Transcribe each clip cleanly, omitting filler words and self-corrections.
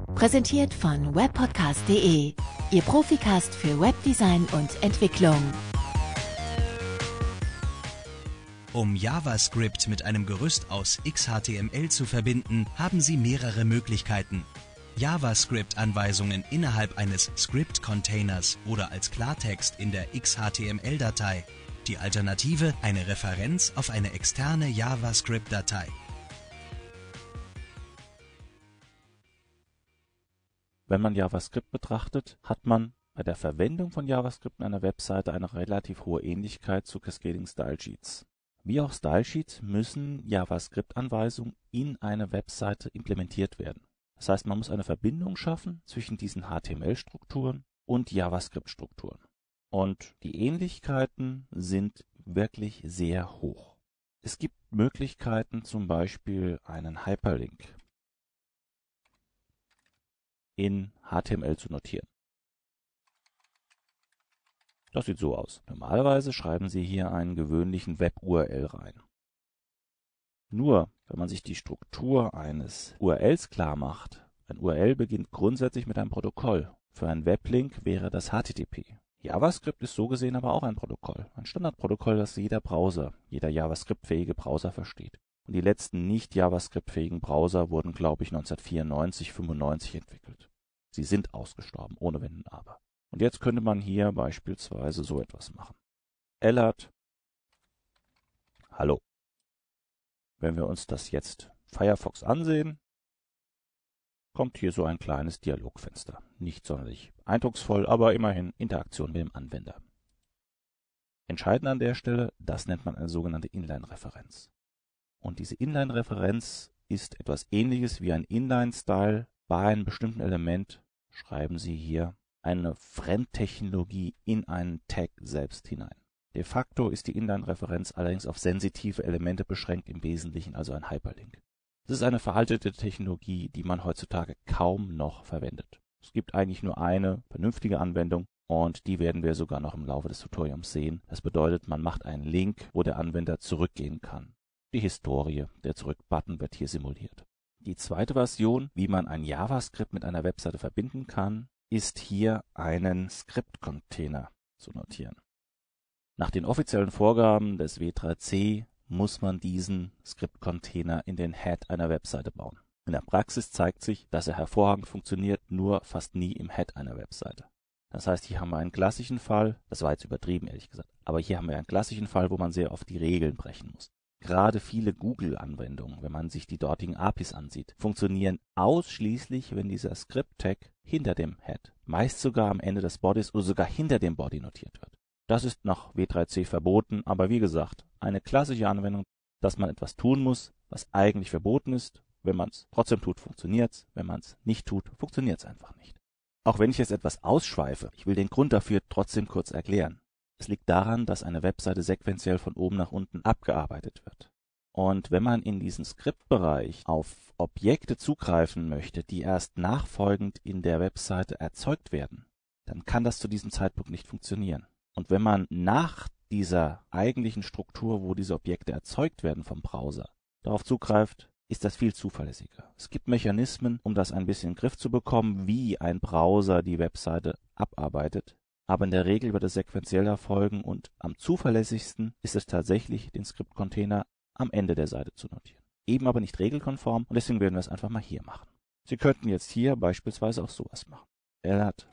Präsentiert von webpodcast.de, Ihr Proficast für Webdesign und Entwicklung. Um JavaScript mit einem Gerüst aus XHTML zu verbinden, haben Sie mehrere Möglichkeiten. JavaScript-Anweisungen innerhalb eines Script-Containers oder als Klartext in der XHTML-Datei. Die Alternative, eine Referenz auf eine externe JavaScript-Datei. Wenn man JavaScript betrachtet, hat man bei der Verwendung von JavaScript in einer Webseite eine relativ hohe Ähnlichkeit zu Cascading Style Sheets. Wie auch Style Sheets müssen JavaScript-Anweisungen in eine Webseite implementiert werden. Das heißt, man muss eine Verbindung schaffen zwischen diesen HTML-Strukturen und JavaScript-Strukturen. Und die Ähnlichkeiten sind wirklich sehr hoch. Es gibt Möglichkeiten, zum Beispiel einen Hyperlink in HTML zu notieren. Das sieht so aus. Normalerweise schreiben Sie hier einen gewöhnlichen Web-URL rein. Nur, wenn man sich die Struktur eines URLs klar macht, ein URL beginnt grundsätzlich mit einem Protokoll. Für einen Weblink wäre das HTTP. JavaScript ist so gesehen aber auch ein Protokoll. Ein Standardprotokoll, das jeder JavaScript-fähige Browser versteht. Und die letzten nicht JavaScript-fähigen Browser wurden, glaube ich, 1994, 95 entwickelt. Sie sind ausgestorben, ohne Wenn und Aber. Und jetzt könnte man hier beispielsweise so etwas machen. Alert. Hallo. Wenn wir uns das jetzt Firefox ansehen, kommt hier so ein kleines Dialogfenster. Nicht sonderlich eindrucksvoll, aber immerhin Interaktion mit dem Anwender. Entscheidend an der Stelle, das nennt man eine sogenannte Inline-Referenz. Und diese Inline-Referenz ist etwas Ähnliches wie ein Inline-Style. Bei einem bestimmten Element schreiben Sie hier eine Fremdtechnologie in einen Tag selbst hinein. De facto ist die Inline-Referenz allerdings auf sensitive Elemente beschränkt, im Wesentlichen also ein Hyperlink. Es ist eine veraltete Technologie, die man heutzutage kaum noch verwendet. Es gibt eigentlich nur eine vernünftige Anwendung und die werden wir sogar noch im Laufe des Tutoriums sehen. Das bedeutet, man macht einen Link, wo der Anwender zurückgehen kann. Die Historie, der Zurück-Button wird hier simuliert. Die zweite Version, wie man ein JavaScript mit einer Webseite verbinden kann, ist hier einen Script-Container zu notieren. Nach den offiziellen Vorgaben des W3C muss man diesen Script-Container in den Head einer Webseite bauen. In der Praxis zeigt sich, dass er hervorragend funktioniert, nur fast nie im Head einer Webseite. Das heißt, hier haben wir einen klassischen Fall, das war jetzt übertrieben, ehrlich gesagt, aber hier haben wir einen klassischen Fall, wo man sehr oft die Regeln brechen muss. Gerade viele Google-Anwendungen, wenn man sich die dortigen APIs ansieht, funktionieren ausschließlich, wenn dieser Script-Tag hinter dem Head, meist sogar am Ende des Bodies oder sogar hinter dem Body notiert wird. Das ist nach W3C verboten, aber wie gesagt, eine klassische Anwendung, dass man etwas tun muss, was eigentlich verboten ist. Wenn man es trotzdem tut, funktioniert es. Wenn man es nicht tut, funktioniert es einfach nicht. Auch wenn ich jetzt etwas ausschweife, ich will den Grund dafür trotzdem kurz erklären. Es liegt daran, dass eine Webseite sequenziell von oben nach unten abgearbeitet wird. Und wenn man in diesen Skriptbereich auf Objekte zugreifen möchte, die erst nachfolgend in der Webseite erzeugt werden, dann kann das zu diesem Zeitpunkt nicht funktionieren. Und wenn man nach dieser eigentlichen Struktur, wo diese Objekte erzeugt werden vom Browser, darauf zugreift, ist das viel zuverlässiger. Es gibt Mechanismen, um das ein bisschen in den Griff zu bekommen, wie ein Browser die Webseite abarbeitet. Aber in der Regel wird es sequenziell erfolgen und am zuverlässigsten ist es tatsächlich, den Script-Container am Ende der Seite zu notieren. Eben aber nicht regelkonform und deswegen werden wir es einfach mal hier machen. Sie könnten jetzt hier beispielsweise auch sowas machen. Alert.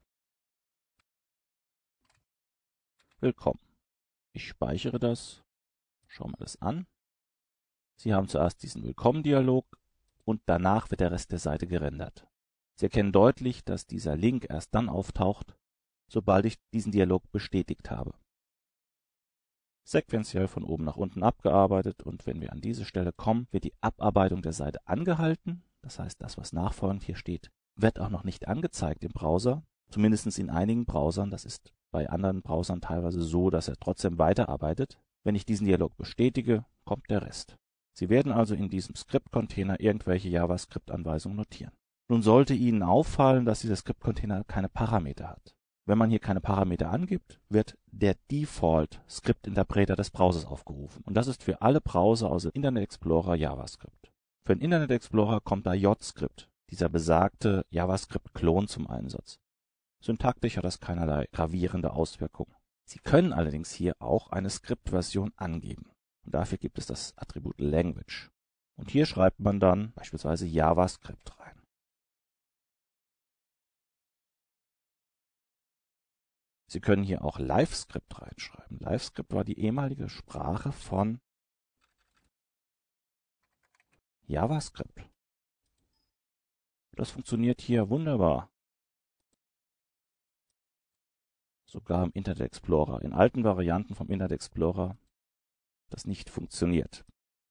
Willkommen. Ich speichere das. Schauen wir das an. Sie haben zuerst diesen Willkommen-Dialog und danach wird der Rest der Seite gerendert. Sie erkennen deutlich, dass dieser Link erst dann auftaucht, sobald ich diesen Dialog bestätigt habe. Sequenziell von oben nach unten abgearbeitet und wenn wir an diese Stelle kommen, wird die Abarbeitung der Seite angehalten. Das heißt, das, was nachfolgend hier steht, wird auch noch nicht angezeigt im Browser. Zumindest in einigen Browsern. Das ist bei anderen Browsern teilweise so, dass er trotzdem weiterarbeitet. Wenn ich diesen Dialog bestätige, kommt der Rest. Sie werden also in diesem Script-Container irgendwelche JavaScript-Anweisungen notieren. Nun sollte Ihnen auffallen, dass dieser Script-Container keine Parameter hat. Wenn man hier keine Parameter angibt, wird der Default-Skriptinterpreter des Browsers aufgerufen. Und das ist für alle Browser außer Internet Explorer JavaScript. Für den Internet Explorer kommt da JScript. dieser besagte JavaScript-Klon zum Einsatz. Syntaktisch hat das keinerlei gravierende Auswirkungen. Sie können allerdings hier auch eine Skriptversion angeben. Und dafür gibt es das Attribut Language. Und hier schreibt man dann beispielsweise JavaScript rein. Sie können hier auch LiveScript reinschreiben. LiveScript war die ehemalige Sprache von JavaScript. Das funktioniert hier wunderbar. Sogar im Internet Explorer. In alten Varianten vom Internet Explorer das nicht funktioniert.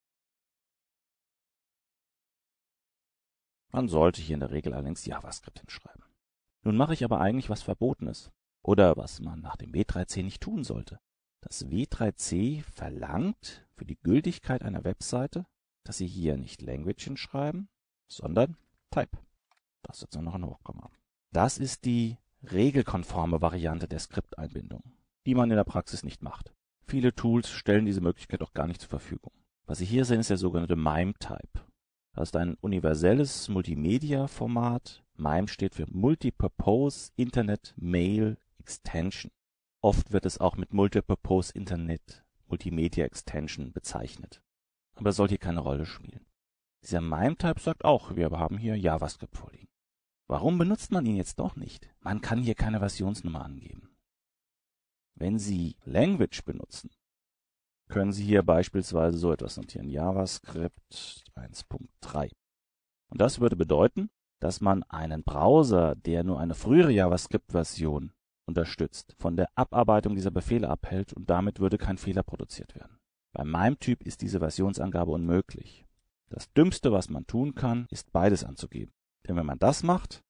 Man sollte hier in der Regel allerdings JavaScript hinschreiben. Nun mache ich aber eigentlich was Verbotenes. Oder was man nach dem W3C nicht tun sollte. Das W3C verlangt für die Gültigkeit einer Webseite, dass Sie hier nicht Language hinschreiben, sondern Type. Das ist jetzt noch ein Hochkomma. Das ist die regelkonforme Variante der Skripteinbindung, die man in der Praxis nicht macht. Viele Tools stellen diese Möglichkeit auch gar nicht zur Verfügung. Was Sie hier sehen, ist der sogenannte MIME-Type. Das ist ein universelles Multimedia-Format. MIME steht für Multipurpose Internet Mail Extension. Oft wird es auch mit Multipurpose Internet Multimedia Extension bezeichnet. Aber es soll hier keine Rolle spielen. Dieser MIME-Type sagt auch, wir haben hier JavaScript vorliegen. Warum benutzt man ihn jetzt doch nicht? Man kann hier keine Versionsnummer angeben. Wenn Sie Language benutzen, können Sie hier beispielsweise so etwas notieren, JavaScript 1.3. Und das würde bedeuten, dass man einen Browser, der nur eine frühere JavaScript-Version unterstützt, von der Abarbeitung dieser Befehle abhält und damit würde kein Fehler produziert werden. Beim MIME-Typ ist diese Versionsangabe unmöglich. Das Dümmste, was man tun kann, ist beides anzugeben. Denn wenn man das macht,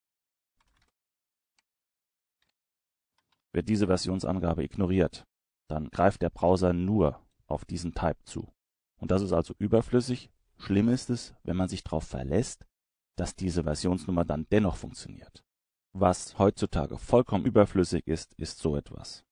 wird diese Versionsangabe ignoriert. Dann greift der Browser nur auf diesen Type zu. Und das ist also überflüssig. Schlimm ist es, wenn man sich darauf verlässt, dass diese Versionsnummer dann dennoch funktioniert. Was heutzutage vollkommen überflüssig ist, ist so etwas.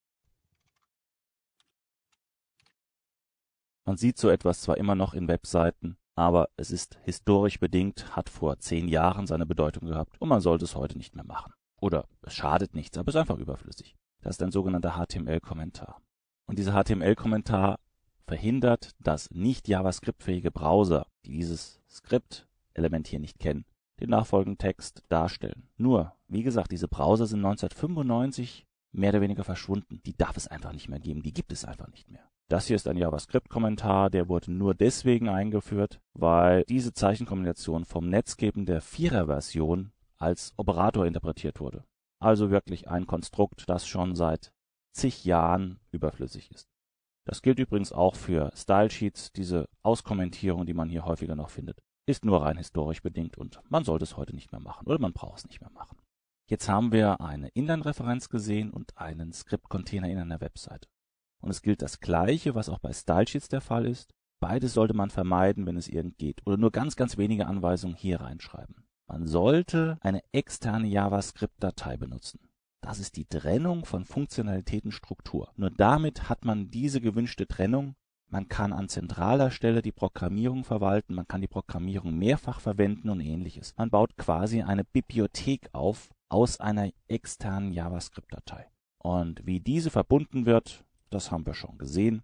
Man sieht so etwas zwar immer noch in Webseiten, aber es ist historisch bedingt, hat vor 10 Jahren seine Bedeutung gehabt und man sollte es heute nicht mehr machen. Oder es schadet nichts, aber es ist einfach überflüssig. Das ist ein sogenannter HTML-Kommentar. Und dieser HTML-Kommentar verhindert, dass nicht JavaScript-fähige Browser, die dieses Skript-Element hier nicht kennen, den nachfolgenden Text darstellen. Nur, wie gesagt, diese Browser sind 1995 mehr oder weniger verschwunden. Die darf es einfach nicht mehr geben, die gibt es einfach nicht mehr. Das hier ist ein JavaScript-Kommentar, der wurde nur deswegen eingeführt, weil diese Zeichenkombination vom Netscape der 4er-Version als Operator interpretiert wurde. Also wirklich ein Konstrukt, das schon seit zig Jahren überflüssig ist. Das gilt übrigens auch für Stylesheets, diese Auskommentierung, die man hier häufiger noch findet. Ist nur rein historisch bedingt und man sollte es heute nicht mehr machen oder man braucht es nicht mehr machen. Jetzt haben wir eine Inline-Referenz gesehen und einen Script-Container in einer Webseite. Und es gilt das Gleiche, was auch bei Stylesheets der Fall ist. Beides sollte man vermeiden, wenn es irgend geht. Oder nur ganz, ganz wenige Anweisungen hier reinschreiben. Man sollte eine externe JavaScript-Datei benutzen. Das ist die Trennung von Funktionalitätenstruktur. Nur damit hat man diese gewünschte Trennung. Man kann an zentraler Stelle die Programmierung verwalten, man kann die Programmierung mehrfach verwenden und ähnliches. Man baut quasi eine Bibliothek auf aus einer externen JavaScript-Datei. Und wie diese verbunden wird, das haben wir schon gesehen.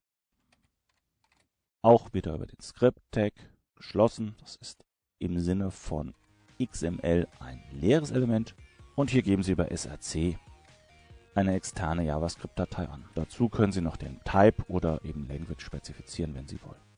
Auch wieder über den Script-Tag geschlossen. Das ist im Sinne von XML ein leeres Element. Und hier geben Sie über SRC eine externe JavaScript-Datei an. Dazu können Sie noch den Type oder eben Language spezifizieren, wenn Sie wollen.